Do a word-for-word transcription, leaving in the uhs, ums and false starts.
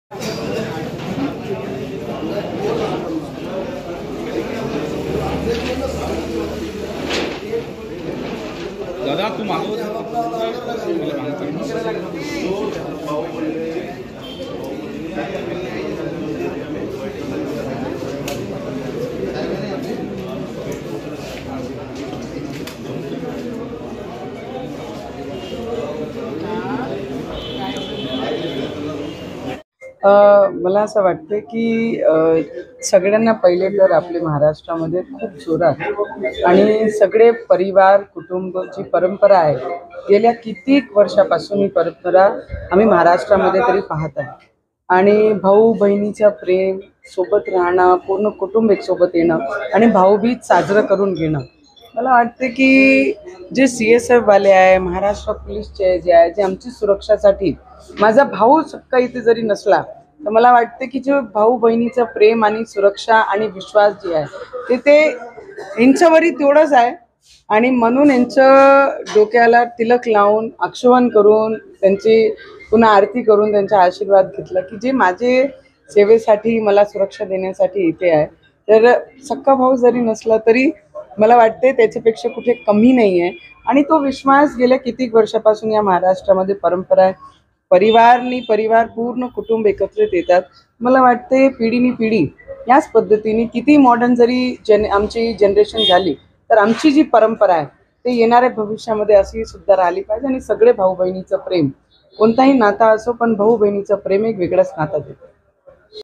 दादा तू मागव मला असं वाटतं की सगळ्यांना पहिले तर आपले महाराष्ट्रामध्ये खूप जोरात आणि सगळे परिवार कुटुंब जी परंपरा आहे गेल्या कित्येक वर्षापासून ही परंपरा आम्ही महाराष्ट्रामध्ये तरी पाहत आहे आणि भाऊ बहिणीचं प्रेम सोबत राहणं, पूर्ण कुटुंब एक सोबत येणं आणि भाऊबीज साजरं करून घेणं. मला वाटते की जे सी एस एफ वाले आहे, महाराष्ट्र पोलीसचे जे आहे, जे आमची सुरक्षासाठी माझा भाऊ सक्का इथे जरी नसला तर मला वाटते की जे भाऊ बहिणीचं प्रेम आणि सुरक्षा आणि विश्वास जे आहे ते ते यांच्यावरही तेवढंच आहे आणि म्हणून यांचं डोक्याला तिलक लावून अक्षवण करून त्यांची पुन्हा आरती करून त्यांचा आशीर्वाद घेतला की जे माझे सेवेसाठी मला सुरक्षा देण्यासाठी इथे आहे. तर सक्का भाऊ जरी नसला तरी मला वाटते त्याच्यापेक्षा कुठे कमी नाही आहे आणि तो विश्वास गेल्या कितीक वर्षापासून या महाराष्ट्रामध्ये परंपरा आहे. परिवारनी परिवार पूर्ण कुटुंब एकत्रित येतात. मला वाटते पिढीनी पिढी याच पद्धतीने किती मॉडर्न जरी जन आमची जनरेशन झाली तर आमची जी परंपरा आहे ते येणाऱ्या भविष्यामध्ये अशी सुद्धा राहिली पाहिजे आणि सगळे भाऊ बहिणीचं प्रेम कोणताही नाता असो पण भाऊ बहिणीचं प्रेम एक वेगळंच नातं देतं.